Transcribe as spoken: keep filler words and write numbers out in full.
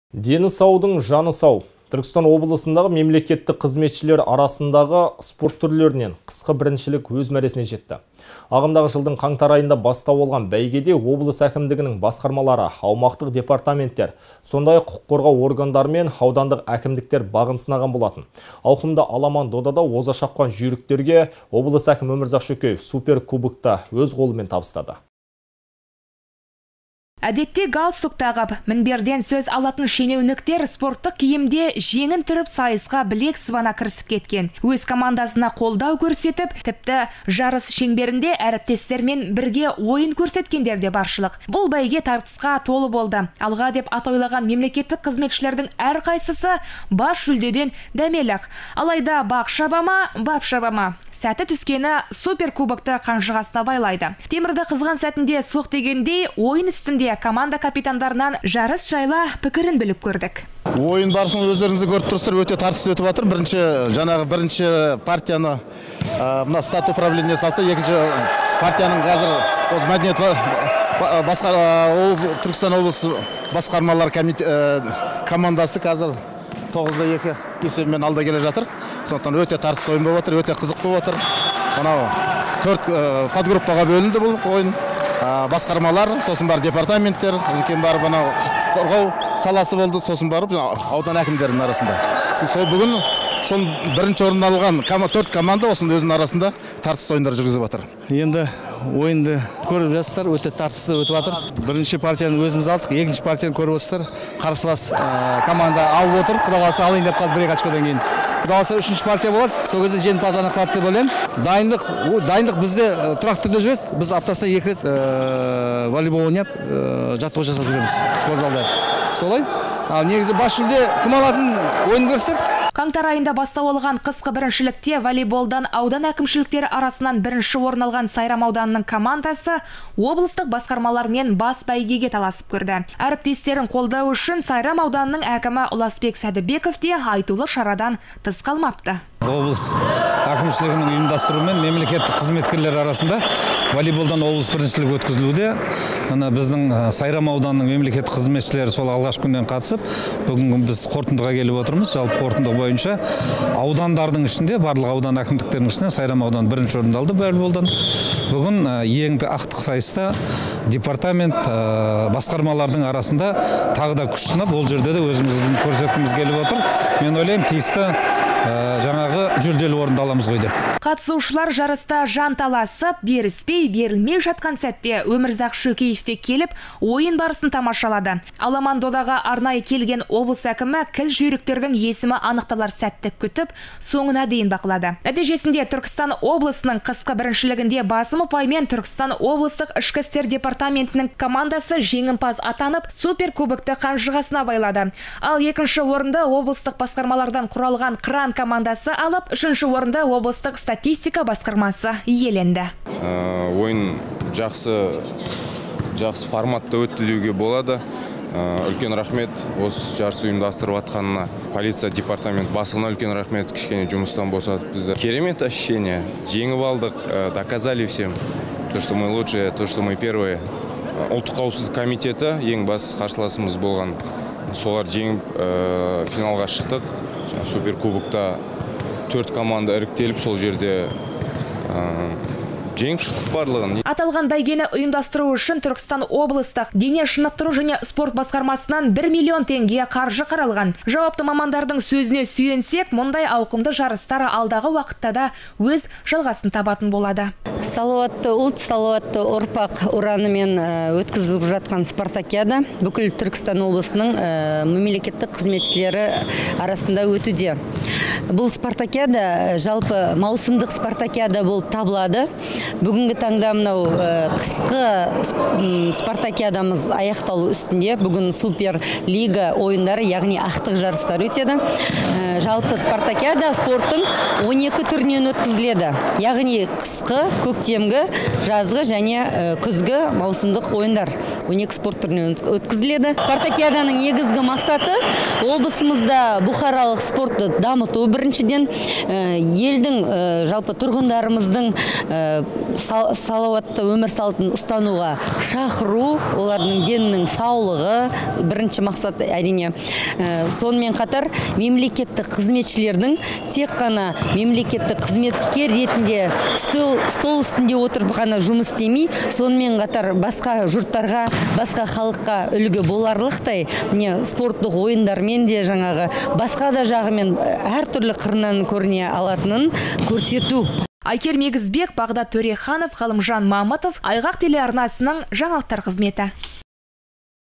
Дені саудың жаны сау. Түркістан облысындағы мемлекеттік қызметшілер арасындағы спорт түрлерінен қысқы біріншілік өз мәресіне жетті. Ағымдағы жылдың қаңтар айында бастау алған бәйгеде облыс әкімдігінің басқармалары, аумақтық департаменттер, сондай құқық қорғау органдары мен аудандық әкімдіктер бағын сынаған болатын. Ауқымды аламан додада оза шапқан жүйріктерге облыс әкімі Өмірзақ Шөкеев супер кубокты өз қолымен табыстады. Әдетте галстук тағып, мінберден сөз алатын шенеуніктер спорттық киімде жеңін түріп сайысқа білек сыбана кірісіп кеткен. Өз командасына қолдау көрсетіп, тіпті жарыс шеңберінде әріптестермен бірге ойын көрсеткендер де баршылық. Бұл бәйге тартысқа толы болды. Алға деп атойлаған мемлекеттік қызметшілердің әрқайсысы бас жүлдеден дәмелік. Алайда бақ шабама, бап шабама. Сәті түскені супер кубокты қанжығасына байлайды. Темірді қызған сәтінде соқ дегендей ойын үстінде команда капитандарынан жарыс жайлы пікірін біліп көрдік. Ойын барысын өздеріңізді көріп тұрсыздар, өте тартыс өтіп жатыр. Бірінші жаңағы бірінші партияны мына стат управление салса, екінші партияның қазір осы мәдениет басқар Түркістан облысы басқармалар командасы қазір тоғызда екі есебімен алда келе жатыр. Сондықтан өте тартыс ойын болып жатыр, өте қызық болып жатыр. Мынау төрт подгруппаға бөлінді бұл ойын. Басқармалар, сосын бар департаменттер, үлкен бар мынау қорғау саласы болды, сосын барып аудан әкімдерінің арасында. Сол бүгін сол бірінші орын алған төрт команда осының өзінің арасында тартыс ойындар жүргізіп жатыр. Енді ойынды көріп жатсыздар, өте тартысты өтіп жатыр. Бірінші партияны өзіміз алдық, екінші партияны көріп отырсыздар. Қарсылас команда алып отыр, құдай қаласа алайын деп қалды бір-екі очкодан кейін. Құдай қаласа үшінші партия болады, сол кезде жеңімпаз анықталады деп ойлаймын. Дайындық, дайындық бізде тұрақты түрде жүреді. Біз аптасына екі рет волейбол ойнап, жаттығу жасап жүреміз спортзалда. Солай. Ал негізі бас жүлде кім алатын ойын көрсетер? Қаңтар айында бастау алған қысқы біріншілікте волейболдан аудан әкімшіліктері арасынан бірінші орын алған Сайрам ауданының командасы облыстық басқармалармен бас бәйгеге таласып көрді. Әріптестерін қолдау үшін Сайрам ауданының әкімі Ұласбек Сәдібеков те айтулы шарадан тыс қалмапты. Облыс әкімшілігінің ұйымдастыруымен мемлекеттік қызметкерлер арасында волейболдан облыс біріншілігі өткізілуде. Ана біздің Сайрам ауданының мемлекеттік қызметшілері сол алғаш күннен қатысып, бүгін біз қорытындыға келіп отырмыз. Жалпы қорытынды бойынша аудандардың ішінде, барлық аудан әкімдіктерінің ішінде Сайрам ауданы бірінші орынды алды волейболдан. Бүгін ең ақтық сайыста департамент басқармалардың арасында тағы да күш сынап, ол жерде де өзімізді көрсеткіміз келіп отыр. Мен ойлаймын, тиісті жаңағы жүлделі орынды аламыз ғой деп. Қатысушылар жарыста жан таласып, беріспей, берілмей жатқан сәтте Өмірзақ Шөкеев те келіп, ойын барысын тамашалады. Аламан додаға арнайы келген облыс әкімі кіл жүйріктердің есімі анықталар сәтті күтіп, соңына дейін бақылады. Нәтижесінде Түркістан облысының қысқы біріншілігінде басым ұпаймен Түркістан облыстық ішкі істер департаментінің командасы жеңімпаз атанып, супер кубокты қанжығасына байлады. Ал екінші орынды облыстық басқармалардан құралған Қыран командасы алып, үшінші орында облыстық статистика басқармасы иеленді. Ойын жақсы жақсы форматта өтті деуге болады. Үлкен рахмет осы жарыс ұйымдастырып атқанына. Полиция департамент басына үлкен рахмет, кішкене жұмыстан босатып бізді. Керемет ощущение. Жеңіп алдық, доказали всем, то, что мы лучшие, то, что мы первые. Ұлттық қауіпсіздік комитеті ең бас қарсыласымыз болған. Солар жеңіп финалға шықтық. Суперкубокта төрт команда іріктеліп, сол жерде жеңіп шықтық барлығын. Аталған бәйгені ұйымдастыру үшін Түркістан облыстық дене шынықтыру және спорт басқармасынан бір миллион теңге қаржы қаралған. Жауапты мамандардың сөзіне сүйенсек, мұндай ауқымды жарыстар алдағы уақытта да өз жалғасын табатын болады. Салауатты ұлт, салауатты ұрпақ ұранымен өткізіліп жатқан спартакиада бүкіл Түркістан облысының мемлекеттік қызметшілері арасында өтуде. Бұл спартакиада жалпы маусымдық спартакиада болып табылады. Бүгінгі таңда мынау қысқы спартакиадамыз аяқталу үстінде. Бүгін супер лига ойындары, яғни ақтық жарыстар өтеді. Жалпы спартакиада спорттың он екі түрінен өткізіледі. Яғни қысқы, көктемгі, жазғы және күзгі маусымдық ойындар он екі спорт түрінен өткізіледі. Спартакиаданың негізгі мақсаты облысымызда бұқаралық спортты дамыту біріншіден, елдің жалпы тұрғындарымыздың салауатты өмір салтын ұстануға шақыру, олардың денінің саулығы бірінші мақсат әрине. Сонымен қатар мемлекеттік қызметшілердің тек қана мемлекеттік қызметкер ретінде стол үстінде отырып қана жұмыс істемей, сонымен қатар басқа жұрттарға, басқа халыққа үлгі боларлықтай не спорттық ойындармен де жаңағы басқа да жағымен әртүрлі қырынан көріне алатынын көрсету. Айкер Мегізбек, Бағдат Төреханов, Ғалымжан Мамытов, Айғақ телеарнасының жаңалықтар қызметі.